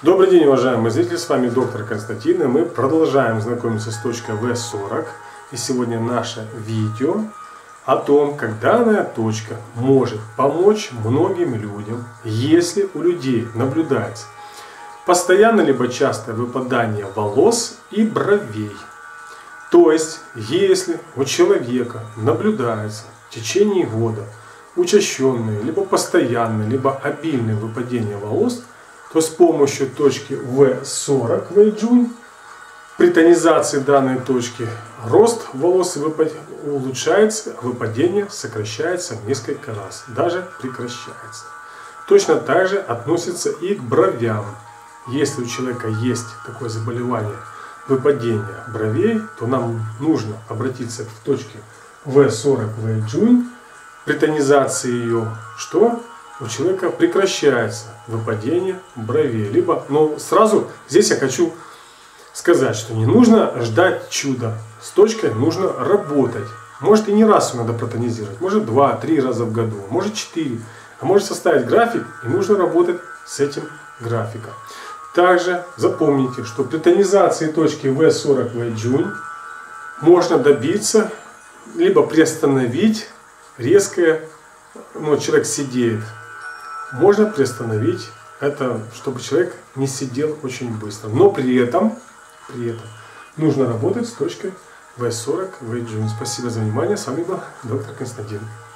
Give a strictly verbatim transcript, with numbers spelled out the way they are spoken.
Добрый день, уважаемые зрители, с вами доктор Константин, и мы продолжаем знакомиться с точкой вэ сорок. И сегодня наше видео о том, как данная точка может помочь многим людям, если у людей наблюдается постоянное либо частое выпадание волос и бровей. То есть, если у человека наблюдается в течение года учащенное, либо постоянное, либо обильное выпадение волос, то с помощью точки вэ сорок Вэйджунь при тонизации данной точки рост волос улучшается, а выпадение сокращается в несколько раз, даже прекращается. Точно так же относится и к бровям. Если у человека есть такое заболевание выпадения бровей, то нам нужно обратиться к точке вэ сорок Вэйджунь. При тонизации ее что? У человека прекращается выпадение бровей. Либо, но сразу здесь я хочу сказать, что не нужно ждать чуда. С точкой нужно работать. Может и не раз надо протонизировать, может два-три раза в году, может четыре. А может составить график, и нужно работать с этим графиком. Также запомните, что при тонизации точки вэ сорок Вэйджунь можно добиться, либо приостановить резкое, ну, человек сидеет. Можно приостановить это, чтобы человек не сидел очень быстро. Но при этом, при этом нужно работать с точкой вэ сорок Вэйджунь. Спасибо за внимание. С вами был доктор Константин.